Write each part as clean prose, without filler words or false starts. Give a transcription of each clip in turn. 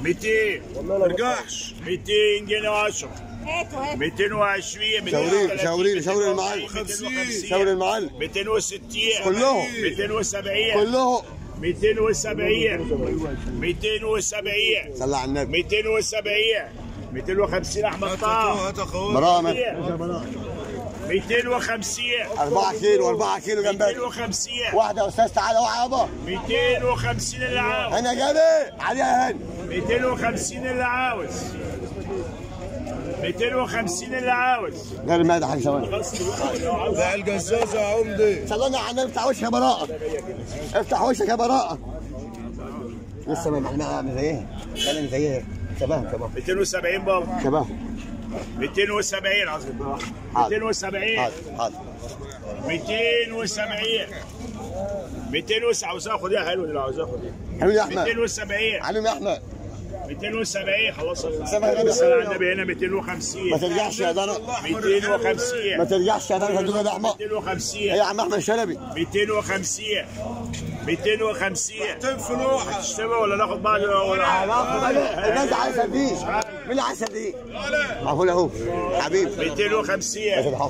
200 ما ترجعش 200 جنيه و10 220 شاورين المعلم 250 شاورين المعلم 260 كلهم 270 كلهم 270 270 صلى على النبي 270 250 احمد طه برامج 250 4 كيلو 4 كيلو جنبك 250 واحده يا استاذ تعالى اوعى يابا 250 اللي عاوز انا جابي عليها هنا 250 اللي عاوز 250 اللي عاوز غير المادة حاجه ثواني بقى الجزازه يا عمدي صلينا على النبي افتح وشك يا براءه افتح وشك يا براءه لسه ما معلمه زيها كلام زيها شبههم 270 بابا شبههم 270 عظيم 270 حاضر 270 200 عاوزها خديها حلوه اللي عاوزها خديها حلو يا احمد 270 علم يا احمد 270 خلاص سامح يا بس على النبي هنا 250 ما ترجعش يا دار 250 ما ترجعش يا دار هدول يا احمد 250 ايه يا عم احمد شلبي 250 250 فلوحه تشتري ولا ناخد بعض ولا الناس عايزه دي مين اللي عايزه دي؟ اهو حبيبي 250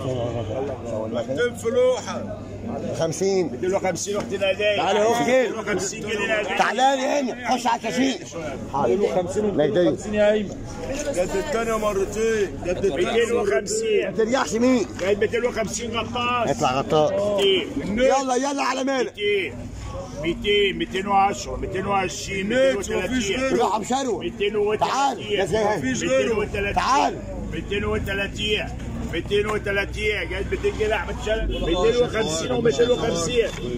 فلوحه 50 250 اختي الهدايا تعالى اهو كده 250 جنيه الهدايا تعالى لي هنا خش على الكاشير 250 يا ايمن جد الثانيه مرتين جد 250 ما ترجعش مين؟ جايب 250 غطاس اطلع غطاس 200 يلا على مالك 200 210 220 230 روح مشروع 230 تعال يا زهير مفيش غيره تعال 230 230 جايب 200 جنيه احمد شلبي 250 و250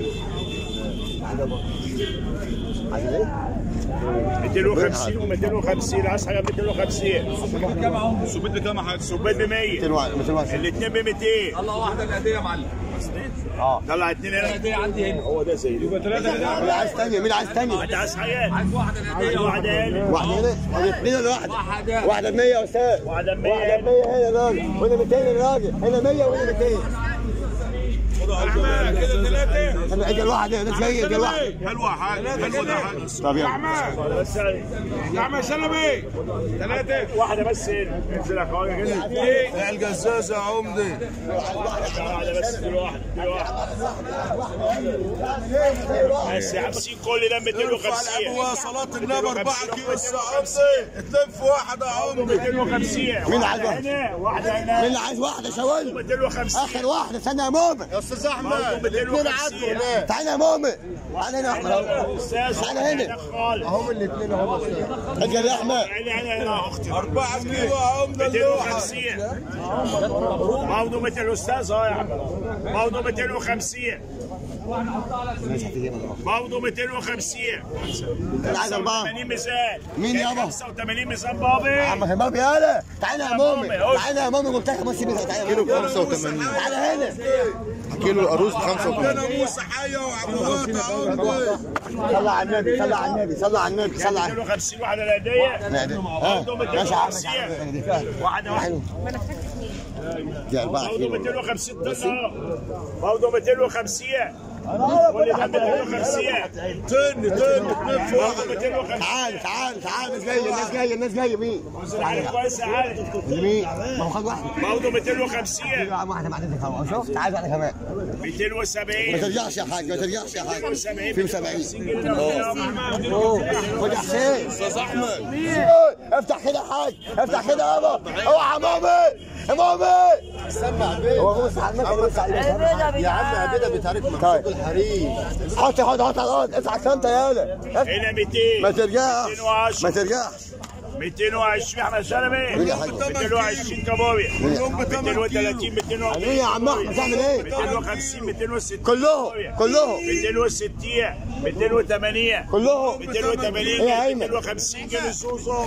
250 و250 عايز حاجه ب 250 سوبيت بكام يا حاج؟ سوبات ب 100 الاثنين ب 200 الله واحده الهديه يا معلم طلع اثنين هنا الهديه عندي هنا هو ده زي يبقى 3 مين عايز تانية مين عايز تانية؟ انت عايز حاجه عايز واحده الهديه واحده هنا واحدة هنا اثنين ولا واحدة؟ واحدة ب 100 يا استاذ واحده ب 100 واحدة ب 100 هنا يا راجل وهنا 200 يا راجل هنا 100 وهنا 200 احمد كده 3 انا اجي الواحدة ده جاي اجي الواحدة حلوه حاجه حلوه ده حاجه طب يلا بس يا عم شلبي 3 واحده بس هنا انزل يا اخويا كده بقى الجزازه يا عمدي واحده بس دي واحده بس يا عم سيب كل ده 250 ابو صلاه النبي 4 كيلو عمدي 2 في 1 يا عمدي 250 مين عايز هنا واحده مين هنا اللي عايز واحدة شوال 250 اخر واحدة استنى يا مؤمن يا استاذ احمد 250 تعالى يا مؤمن تعالى هنا يا احمد استاذ تعالى هنا هم الاثنين اهو اجي يا احمد انا اختي 4 كيلو يا عمدي 250 برضه مثل الاستاذ اهو يا عم برضه 250 برضه 250 انا عايز 4 80 ميزان مين يابا؟ 85 ميزان بابي عم همام يالا تعالى يا مؤمن تعالى يا مؤمن قلت لك بص كيلو 85 تعالى هنا كيلو القاروص ب 85 انا موسى حيه وعبوات يا عمدي صلى على النبي صلى على النبي صلى على النبي صلى على 250 واحده الهديه برضه 250 واحده واحده دي 4 برضه كيلو 250 طن برضه 250 كل ده 250 تن 2 في 1 تعال الناس جايه مين؟ انزل على كويس يا علي مين؟ ما هو خد واحده برضه 250 يا عم واحده بعد الهواء شوف تعال انا كمان 270 ما ترجعش يا حاج ما ترجعش يا حاج في 70 خد يا حسين استاذ احمد افتح كده يا حاج افتح كده يابا اوعى يا مؤمن يا مؤمن سمع بيه هو بص على المكنه يا عم عبيده بتعرف مكسوب الحريم حط على الارض افتح الشنطه يالا هنا 200 ما ترجعش 210 ما ترجعش 220 احمد شلبي 220 كبابي 230 240 يا عم احمد تعمل ايه 250 260 كلهم 260 280 كلهم 280 250 جنيه سوسو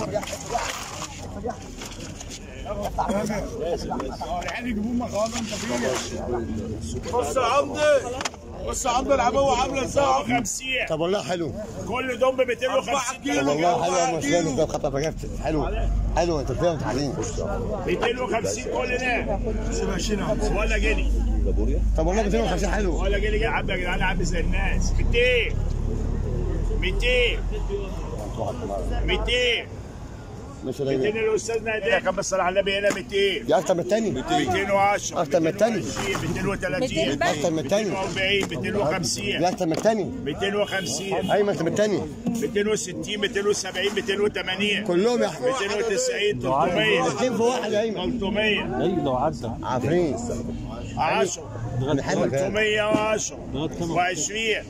بص يا عمدي بص يا عمدي العبوه عامله ازاي 50 طب والله حلو كل دم ب 250 طب والله حلو يا مسلم ده خطه جبت حلو انت فاهم تعليم 250 كل ده ولا جنيه طب والله 250 حلو ولا جنيه يا عم يا جدعان عم زي الناس 200 200 200 مش 200 الاستاذ ناديه كم بس على النبي هنا 200 دي اكتر من الثاني 210 اكتر من الثاني 230 اكتر من الثاني 240 250 دي اكتر من الثاني 250 ايوه اكتر من الثاني 260 270 280 كلهم يا احمد 290 300 الاثنين في واحد يا ايمن 300 ايوه لو عدى عفريت 10 بنحبك 310 و20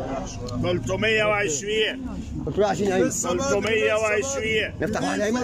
320 كنت رايح 20 ايمن 320 نفتح واحد يا ايمن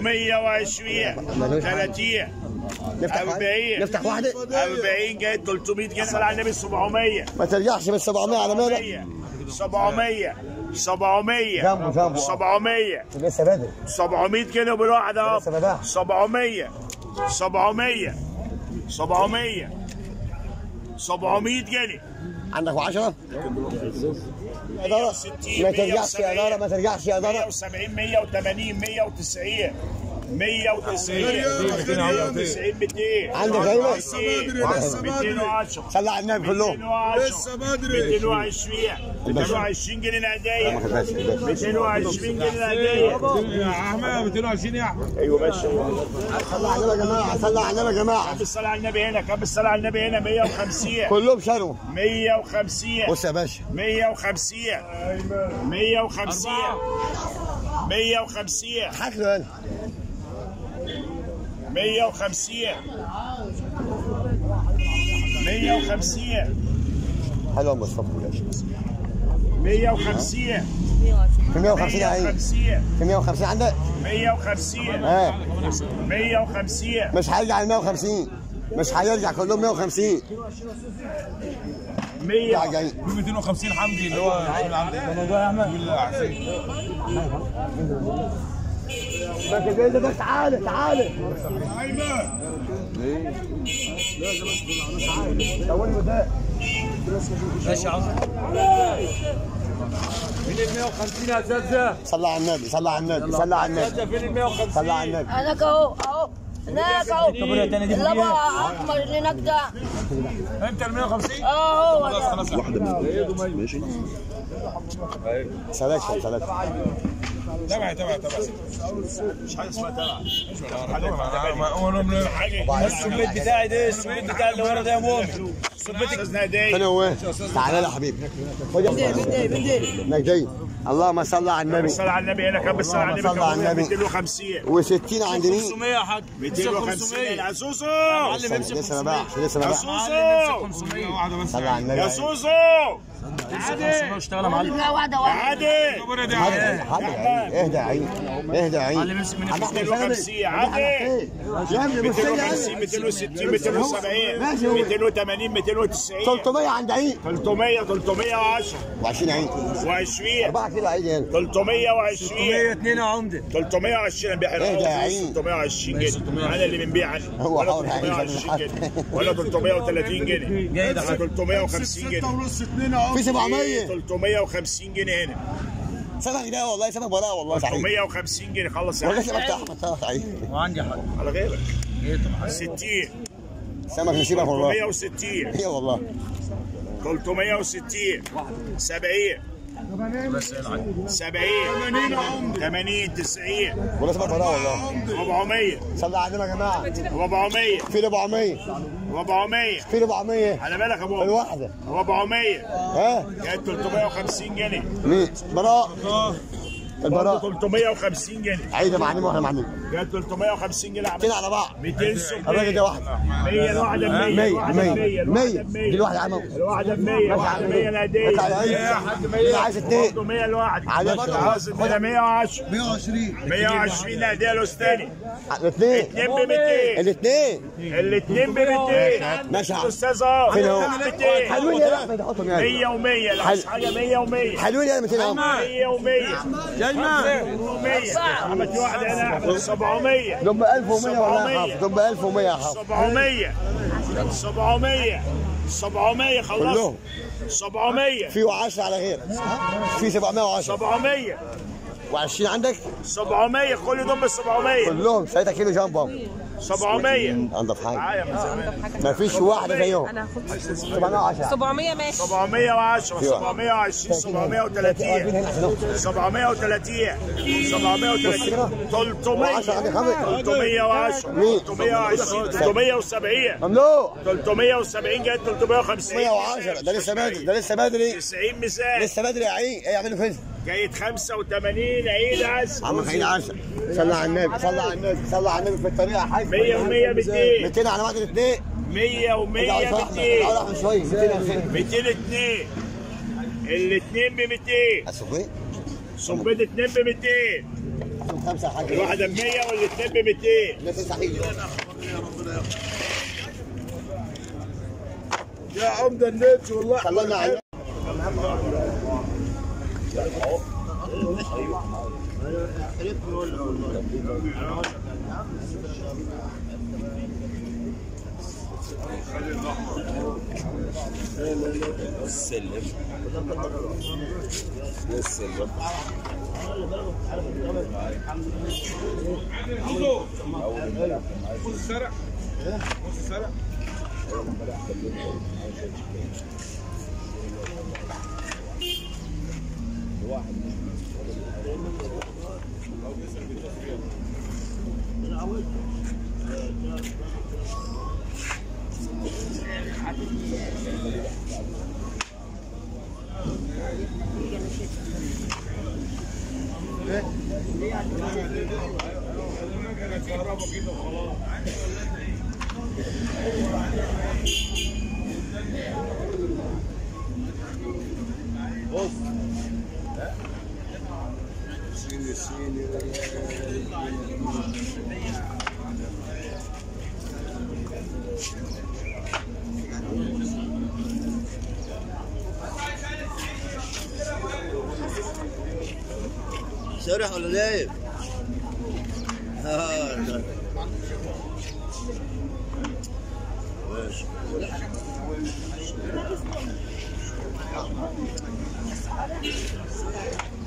320 30 نفتح واحد 40 نفتح واحده 40 جاي 300 جاي صلى على النبي 700 ما ترجعش من 700 على مالك 700 700 جنبه 700 لسه بدري 700 جنيه بالواحد اهو لسه بدأ 700 700 700 700 جنيه عندك 10 اداره 160 ما ترجعش يا اداره ما ترجعش يا اداره 170 180 190 190 190 200 عندك ايمن 210 صلى على النبي كلهم 220 220 جنيه الهدايا 220 جنيه الهدايا يا احمد 220 يا احمد. ايوه ماشي. صلى على النبي يا جماعه صلى على النبي يا جماعه كم الصلاة على النبي هنا كم الصلاة على النبي هنا 150 كلهم شروا 150 بص يا باشا 150 150 150 حكله انا 150 150 حلو يا مصطفى 150 في 150 يا عيني 150 في 150 عندك 150 ها 150 مش هيرجع ل 150 مش هيرجع كلهم 150 100 يا جاي 250 حمدي اللي هو الموضوع يا احمد. ما تجي بس تعالى تعالى ماشي يا عم. فين ال 150 يا زازا؟ صلى على النبي صلى على النبي صلى على النبي زازا فين ال 150؟ صلى على النبي هناك اهو اهو هناك اهو اللبا احمر اللي هناك ده انت ال 150 اه هو ده خلاص ماشي. سلكشن سلكشن تبع مش حاجه اسمها تبع السميت بتاعي ده السميت بتاع اللي ورا ده يا مؤمن. استاذ نادي انا هو تعالى يا حبيبي خد يا انك جاي اللهم صل على النبي صلى على النبي هنا كم الصلاة على صلى على النبي النبي. 250 و60 عند مين 500 يا حاج. 250 يا سوسو لسه ما باعش لسه ما يا باعش سوسو صلى على النبي يا سوسو اشتغل يا معلم. واحده واحده عادي اهدى يا عين اهدى يا عين 250 عادي يا ابني بص لي 250 260 270 280 290 300 عند عين 300 310 و20 عين و20 4 كيلو عين هنا 320 102 يا عمده. 320 بنبيع اهدى يا عين 320 جنيه انا اللي بنبيع عنه هو ولا حاضر يا عين 320 جنيه ولا 330 جنيه جاي ده 350 جنيه في 700 350 جنيه هنا سمك ده والله سمك براء والله صحيح 350 جنيه خلص يا والله عم سمك بتاع احمد خلاص صحيح وعندي حق. على غيرك 60 سمك نسيبك والله 360 ايه والله 360 70 70 80 90 والله سمك براء والله 400 صلى على النبي يا جماعه 400 في 400 400 في 400 على بالك يا ابو الواحده 400 ها كانت 350 جنيه مين براء البراء 350 جنيه عيد يا معلم واحنا معلم كانت 350 جنيه كده على بعض 200 سم الراجل ده واحد 100 الواحده 100 100 دي الواحده يا عم الواحده 100 الواحده 100 الهديه بس على عيد عايز اثنين 100 الواحد على خلاص 110 120 الهديه الاستاذي الاثنين 2 ب 200 الاثنين الاثنين ب 200 ماشي استاذ فين هو 200 حلوين يا احمد حطهم يعني 100 و100 لو عايز حاجه 100 و100 حلوين يا 200 اهو 100 و100 100 عملت واحده هنا احمد 700 دول ب 1100 ولا يا حافظ دول ب 1100 يا حافظ 700 700 خلص كلهم 700 في 10 على غير في 710 700 و20 عندك 700 كل دول ب 700 كلهم 3 كيلو جنبهم 700 انضف حاجه معايا من زمان ما فيش واحده زيهم انا هاخد 710 700 ماشي 710 720 730 730 300 320 370 ممنوع 370 جاي 350 110 ده لسه بدري ده لسه بدري 90 مثال لسه بدري يا عيد ايه يعملوا فين؟ جاية 85 عيد عسل عم خليل 10 صلى على النبي صلى على النبي صلى على النبي في الطريقه يا حاج 100 و100 200 200 على بعض الاثنين 100 و100 200 شويه 200 202 الاثنين ب 200 اسوي صبيت 2 ب 200 5 يا حاج الواحدة ب 100 والاثنين ب 200 لا تستحيل يا عمده النت والله صلى على النبي السلم السلم خذ السرع خذ السرع سرح ولا نايم؟ ماشي